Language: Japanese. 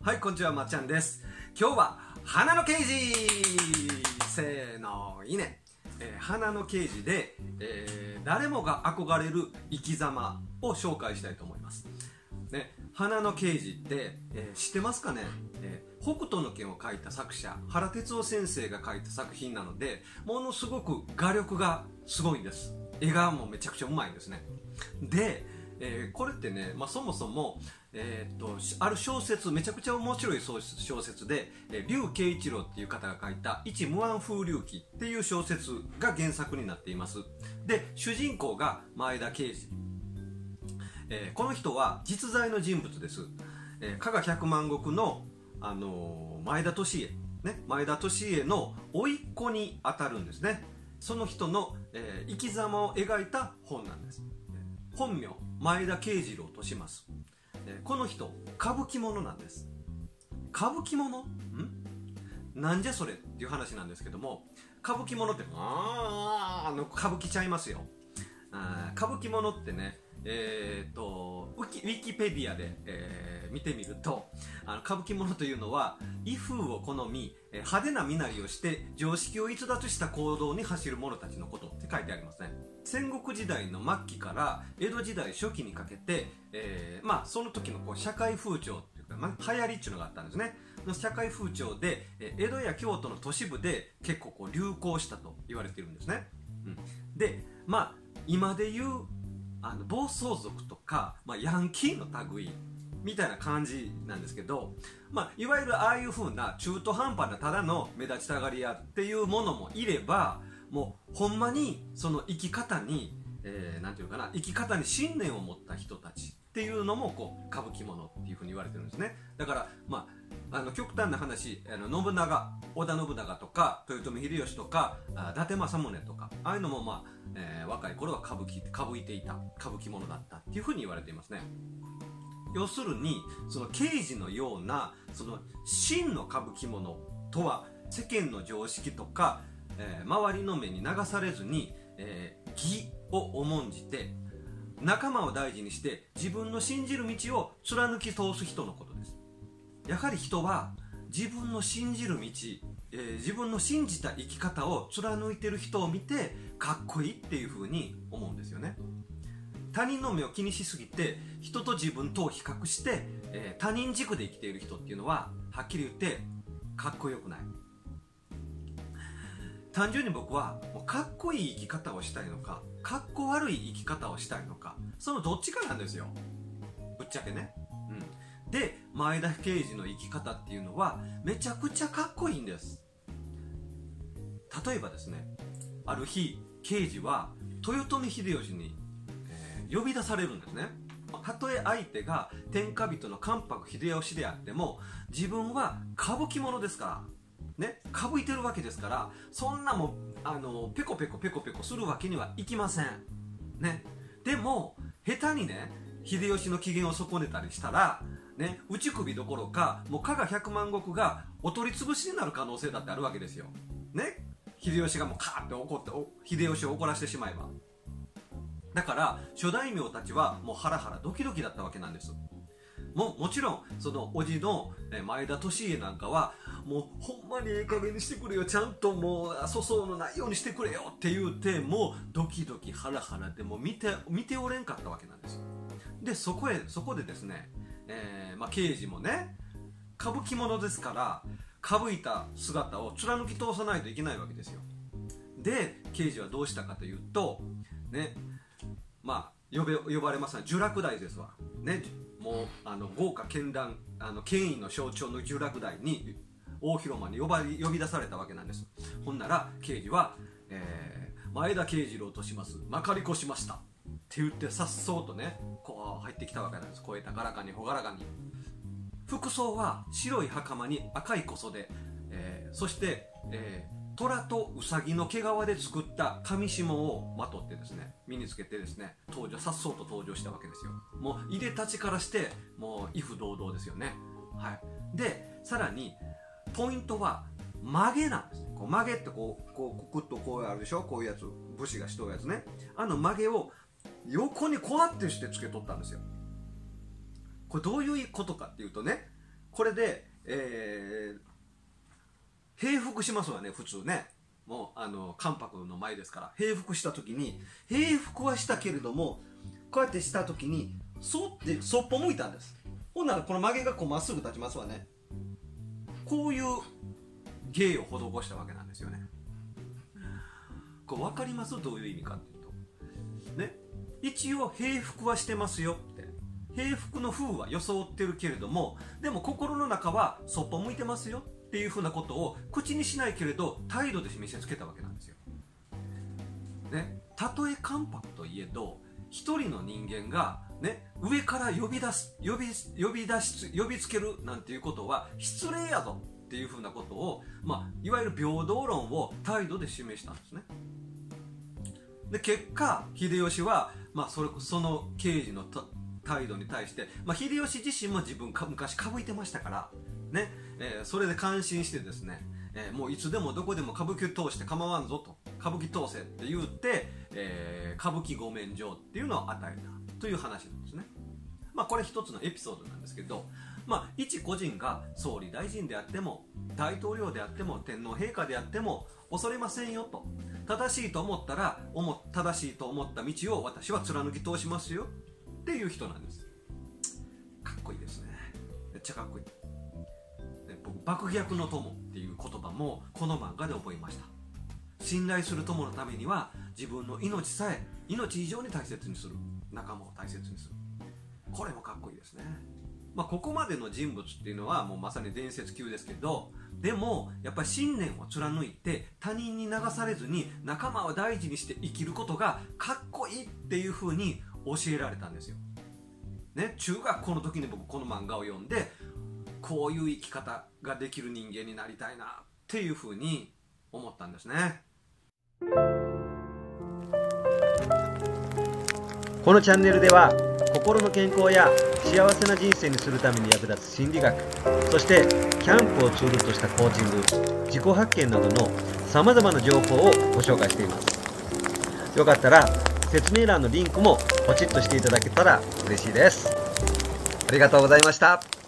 はい、こんにちは、まっちゃんです。今日は花の刑事せーの、いいね。花の刑事で、誰もが憧れる生き様を紹介したいと思います。ね、花の刑事って、知ってますかね。北斗の拳を書いた作者原哲夫先生が書いた作品なので、ものすごく画力がすごいんです。絵がもうめちゃくちゃうまいんですね。で、これってね、そもそも、ある小説、めちゃくちゃ面白い小説で、劉慶一郎っていう方が書いた一無暗風流記っていう小説が原作になっています。で、主人公が前田慶次。この人は実在の人物です。加賀百万石の、前田利家、ね、前田利家の甥っ子にあたるんですね。その人の、生き様を描いた本なんです。本名前田慶次郎とします。この人歌舞伎者なんです。歌舞伎者なんじゃそれっていう話なんですけども、歌舞伎者って歌舞伎ちゃいますよ。歌舞伎者ってね、ウィキペディアで、見てみると、歌舞伎者というのは威風を好み、派手な身なりをして常識を逸脱した行動に走る者たちのことって書いてありますね。戦国時代の末期から江戸時代初期にかけて、その時の社会風潮っていうか、流行りっていうのがあったんですね。社会風潮で、江戸や京都の都市部で結構流行したと言われているんですね。で、今でいう暴走族とか、ヤンキーの類みたいな感じなんですけど、いわゆるああいう風な中途半端なただの目立ちたがり屋っていうものもいれば、もうほんまにその生き方に、なんていうかな、生き方に信念を持った人たちっていうのも歌舞伎者っていう風に言われてるんですね。だから極端な話、織田信長とか豊臣秀吉とか伊達政宗とか、ああいうのも若い頃は歌舞いていた歌舞伎者だったっていう風に言われていますね。要するにその刑事のようなその真の歌舞伎者とは、世間の常識とか、周りの目に流されずに、義を重んじて仲間を大事にして自分の信じる道を貫き通す人のことです。やはり人は自分の信じる道、自分の信じた生き方を貫いている人を見てかっこいいっていう風に思うんですよね。他人の目を気にしすぎて人と自分とを比較して、他人軸で生きている人っていうのははっきり言ってかっこよくない。単純に僕はもうかっこいい生き方をしたいのか、かっこ悪い生き方をしたいのか、そのどっちかなんですよ、ぶっちゃけね。で、前田慶次の生き方っていうのはめちゃくちゃかっこいいんです。例えばですね、ある日慶次は豊臣秀吉に、呼び出されるんですね。たとえ相手が天下人の関白秀吉であっても、自分は歌舞伎者ですからね、歌舞いてるわけですから、そんなもんペコペコするわけにはいきませんね。でも下手にね、秀吉の機嫌を損ねたりしたらね、打ち首どころか、もう加賀百万石がお取り潰しになる可能性だってあるわけですよね。秀吉がもうカーって怒って秀吉を怒らせてしまえば。だから諸大名たちはもうハラハラドキドキだったわけなんです。もちろんその叔父の前田利家なんかは、もうほんまにいい加減にしてくれよ、ちゃんともう粗相のないようにしてくれよって言うて、もうドキドキハラハラでも見ておれんかったわけなんです。でそこでですね、刑事もね、歌舞伎者ですから歌舞いた姿を貫き通さないといけないわけですよ。で刑事はどうしたかというとね、呼ばれますのは聚楽大ですわね。もう豪華絢爛権威の象徴の聚楽大に大広間に呼び出されたわけなんです。ほんなら刑事は、前田慶次郎とします、まかり越しましたって言ってさっそうとね、こう入ってきたわけなんです。声高らかに朗らかに。服装は白い袴に赤い小袖、そして、虎とウサギの毛皮で作った上下をまとってですね、身につけてですね、さっそうと登場したわけですよ。もういでたちからしてもう威風堂々ですよね。でさらにポイントは曲げなんですね。曲げってこうクッとこうあるでしょ、こういうやつ、武士がしとるやつね。曲げを横にこうやってしてつけとったんですよ。これどういうことかっていうとね、 これで、閉腹しますわね普通ね。もう関白の前ですから閉腹した時に、閉腹はしたけれどもこうやってした時にそっぽ向いたんです。ほんならこの曲げがこうまっすぐ立ちますわね。こういう芸を施したわけなんですよね。これ分かります？どういう意味かっていうとね、一応閉腹はしてますよって、閉腹の風は装ってるけれども、でも心の中はそっぽ向いてますよっていうふうなことを口にしないけれど態度で見せつけたわけなんですよ。ね、たとえ関白といえど一人の人間がね、上から呼びつけるなんていうことは失礼やぞっていうふうなことを、いわゆる平等論を態度で示したんですね。で結果秀吉は、その刑事の態度に対して、秀吉自身も自分昔歌舞いてましたからね、それで感心してですね、もういつでもどこでも歌舞伎を通して構わんぞと、歌舞伎通せって言って、歌舞伎御免状っていうのを与えたという話なんですね。これ一つのエピソードなんですけど、一個人が総理大臣であっても大統領であっても天皇陛下であっても恐れませんよと、正しいと思ったら正しいと思った道を私は貫き通しますよっていう人なんです。かっこいいですね。めっちゃかっこいい。僕爆逆の友っていう言葉もこの漫画で覚えました。信頼する友のためには自分の命以上に大切にする、仲間を大切にする。これもかっこいいですね。ここまでの人物っていうのはもうまさに伝説級ですけど、でもやっぱり信念を貫いて他人に流されずに仲間を大事にして生きることがかっこいいっていう風に教えられたんですよ、ね、中学校の時に僕この漫画を読んで、こういう生き方ができる人間になりたいなっていう風に思ったんですね。 このチャンネルでは心の健康や幸せな人生にするために役立つ心理学、そしてキャンプをツールとしたコーチング、自己発見などのさまざまな情報をご紹介しています。よかったら説明欄のリンクもポチッとしていただけたら嬉しいです。ありがとうございました。